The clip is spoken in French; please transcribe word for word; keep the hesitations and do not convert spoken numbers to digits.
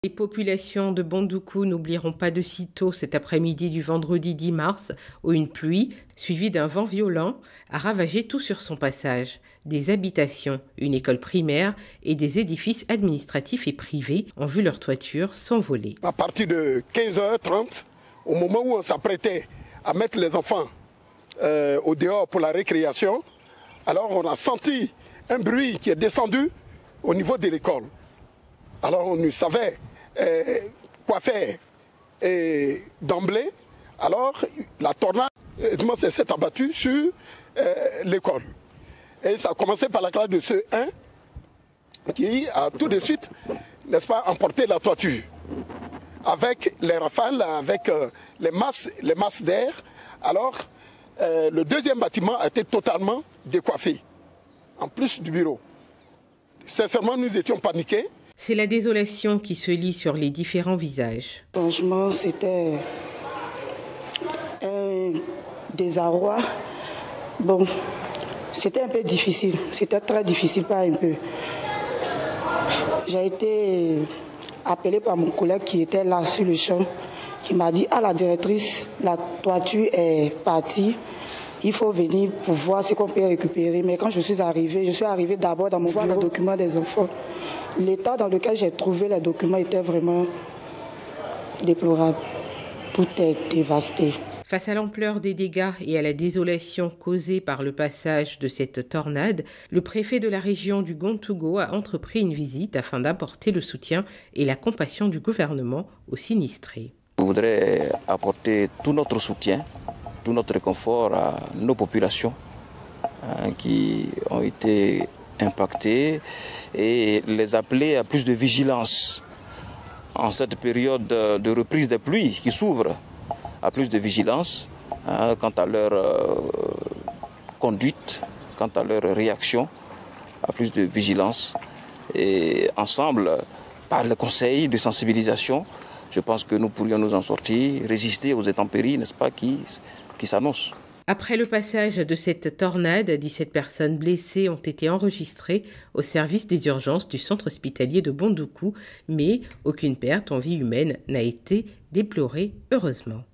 Les populations de Bondoukou n'oublieront pas de sitôt cet après-midi du vendredi dix mars où une pluie, suivie d'un vent violent, a ravagé tout sur son passage. Des habitations, une école primaire et des édifices administratifs et privés ont vu leurs toitures s'envoler. À partir de quinze heures trente, au moment où on s'apprêtait à mettre les enfants euh, au dehors pour la récréation, alors on a senti un bruit qui est descendu au niveau de l'école. Alors on ne savait euh, quoi faire. Et d'emblée, alors la tornade euh, s'est abattue sur euh, l'école. Et ça a commencé par la classe de C E un qui a tout de suite, n'est-ce pas, emporté la toiture. Avec les rafales, avec euh, les masses, les masses d'air. Alors euh, le deuxième bâtiment a été totalement décoiffé, en plus du bureau. Sincèrement, nous étions paniqués. C'est la désolation qui se lit sur les différents visages. Franchement, c'était un désarroi. Bon, c'était un peu difficile. C'était très difficile, pas un peu. J'ai été appelée par mon collègue qui était là sur le champ, qui m'a dit « Ah, la directrice, la toiture est partie. Il faut venir pour voir ce qu'on peut récupérer. » Mais quand je suis arrivée, je suis arrivée d'abord dans mon bureau, le document des enfants. L'état dans lequel j'ai trouvé les documents était vraiment déplorable. Tout est dévasté. Face à l'ampleur des dégâts et à la désolation causée par le passage de cette tornade, le préfet de la région du Gontougo a entrepris une visite afin d'apporter le soutien et la compassion du gouvernement aux sinistrés. Je voudrais apporter tout notre soutien, tout notre réconfort à nos populations hein, qui ont été impactées et les appeler à plus de vigilance en cette période de reprise des pluies qui s'ouvre, à plus de vigilance hein, quant à leur euh, conduite, quant à leur réaction, à plus de vigilance. Et ensemble, par le conseil de sensibilisation, je pense que nous pourrions nous en sortir, résister aux intempéries, n'est-ce pas, qui, qui s'annoncent. Après le passage de cette tornade, dix-sept personnes blessées ont été enregistrées au service des urgences du centre hospitalier de Bondoukou, mais aucune perte en vie humaine n'a été déplorée, heureusement.